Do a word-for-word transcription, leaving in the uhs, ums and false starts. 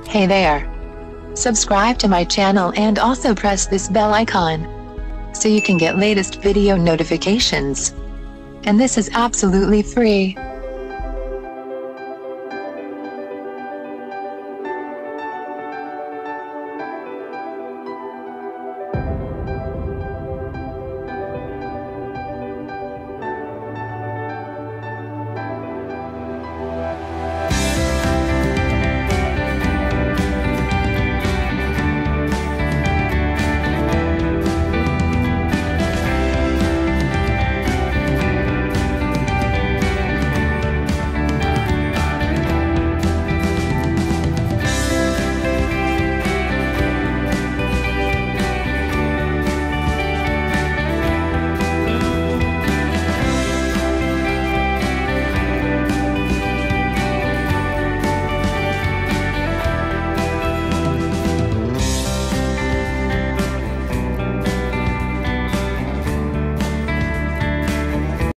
Hey there! Subscribe to my channel and also press this bell icon so you can get latest video notifications. And this is absolutely free.